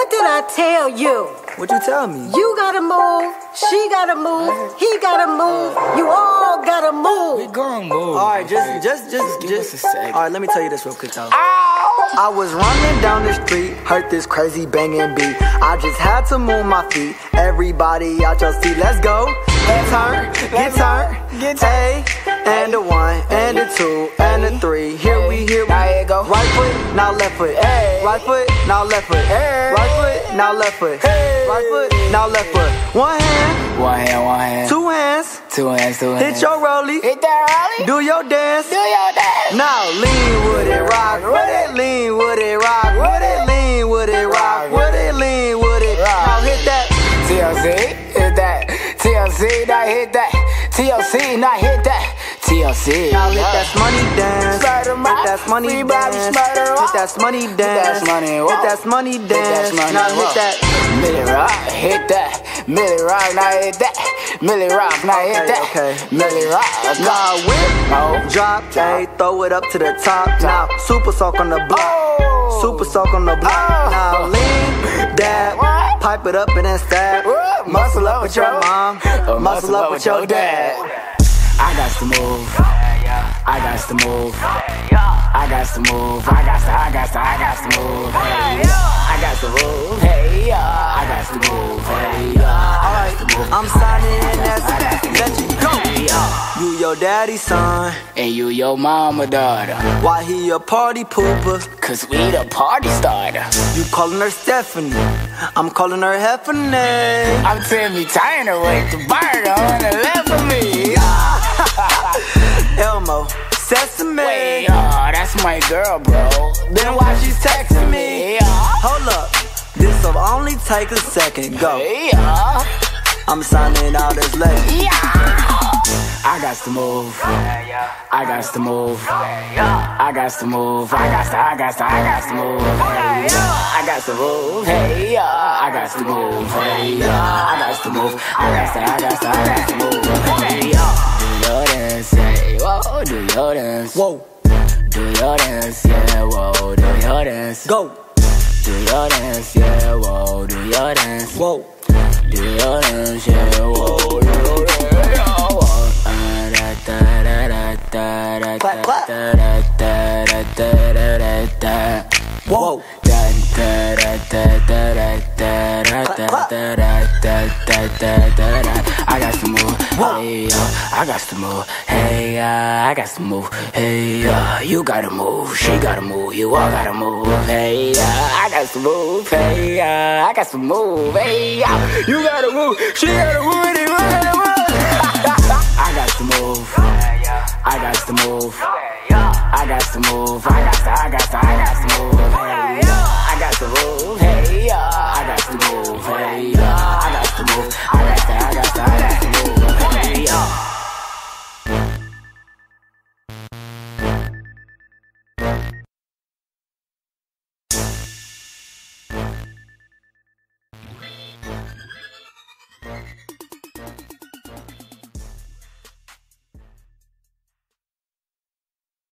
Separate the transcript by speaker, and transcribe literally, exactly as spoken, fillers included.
Speaker 1: what did I tell you?
Speaker 2: What you tell me?
Speaker 1: You gotta move, she gotta move, he gotta move, you all gotta move.
Speaker 3: We gon' move.
Speaker 2: All right, just, just, just,
Speaker 3: Just give
Speaker 2: just.
Speaker 3: us a sec.
Speaker 2: All right, let me tell you this real quick, though. I was running down the street, heard this crazy banging beat. I just had to move my feet. Everybody out your seat, let's go. Get turned, get turned, get turned. And a one, and a two, and a three. Here we, here we.
Speaker 3: Now here go.
Speaker 2: Right foot, now left foot. Right foot, now left foot. Right foot, now left foot. Right foot, now left foot. One hand,
Speaker 3: One hand, one hand.
Speaker 2: two hands.
Speaker 3: Two hands, two hands.
Speaker 2: Hit your rollie.
Speaker 3: Hit that rollie.
Speaker 2: Do your dance.
Speaker 3: Do your dance.
Speaker 2: Now lean with it, rock with it, lean with it, rock with it, lean with it, rock with it, lean with it. Now hit that.
Speaker 3: T L C, hit that. T L C, now hit that. T L C, now hit that. T L C.
Speaker 2: Now hit that money dance.
Speaker 3: Spider
Speaker 2: Hit that money
Speaker 3: Free Bobby
Speaker 2: dance.
Speaker 3: Spider
Speaker 2: Hit that money dance.
Speaker 3: that money,
Speaker 2: Hit
Speaker 3: walk.
Speaker 2: that money
Speaker 3: Hit that
Speaker 2: dance.
Speaker 3: money,
Speaker 2: Now hit
Speaker 3: walk.
Speaker 2: that.
Speaker 3: Millie Rock, hit that. Millie Rock, now hit that. Millie Rock, now hit
Speaker 2: Okay,
Speaker 3: that.
Speaker 2: okay.
Speaker 3: Millie Rock,
Speaker 2: Now whip,
Speaker 3: Oh.
Speaker 2: drop, hey, throw it up to the top. Now super soak on the block.
Speaker 3: Oh.
Speaker 2: Super soak on the block.
Speaker 3: Oh.
Speaker 2: Now lean, dab,
Speaker 3: What?
Speaker 2: pipe it up and then stab.
Speaker 3: What?
Speaker 2: Muscle up with your mom.
Speaker 3: Oh,
Speaker 2: Muscle up with your dad.
Speaker 3: I got to move. I got to move. I got to move. I got to, I got to, I got to move. Hey, I got to move. Hey, yeah. I got to move. Hey, yeah.
Speaker 2: Alright, I'm signing in, that's it. Let you go.
Speaker 3: Hey, yeah.
Speaker 2: You your daddy's son.
Speaker 3: And you your mama daughter.
Speaker 2: Why he a party pooper?
Speaker 3: Cause we the party starter.
Speaker 2: You calling her Stephanie. I'm calling her Heffany.
Speaker 3: I'm Timmy Turner with the bird on the left of me.
Speaker 2: Elmo, Sesame.
Speaker 3: Wait, uh, that's my girl, bro.
Speaker 2: Then why she's texting me?
Speaker 3: Hey, uh,
Speaker 2: Hold up, this'll only take a second. Go.
Speaker 3: hey, uh,
Speaker 2: I'm signing out as legend.
Speaker 3: yeah. I got to move. I got to move. I got to move. I got to, I got to, I got to move. Hey, yeah. I got to move. Hey, yeah. I got to move. Hey, yeah. I got to move. I got to, I got to, I got to move. Hey, yeah. Do your dance, hey, whoa. Do your dance.
Speaker 2: Whoa,
Speaker 3: Do your dance, yeah, whoa. Do your dance.
Speaker 2: go.
Speaker 3: Do your dance, yeah, whoa. Do your dance.
Speaker 2: Whoa.
Speaker 3: Do your dance, yeah, whoa. Do your dance, yeah, whoa. Ah, da, da, da, da, da, da,
Speaker 2: Clap, clap.
Speaker 3: da, da, da, da, da, da, da, da.
Speaker 2: Whoa.
Speaker 3: Da, da, da, da, da, da, da, da,
Speaker 2: Clap,
Speaker 3: da,
Speaker 2: clap.
Speaker 3: da, da, da, da, da, da, da. I got to move, hey, yo. I got to move, hey, uh, I got to move, hey, uh, you gotta move, she gotta move, you all gotta move, hey, uh, I got to move, hey, uh, I got to move, hey, uh, you gotta move, she gotta move, and you gotta move. I got to move, I got to move, I got to move, I got to, I got to, I got to move, hey, uh, I got to move, hey, uh, I got to move,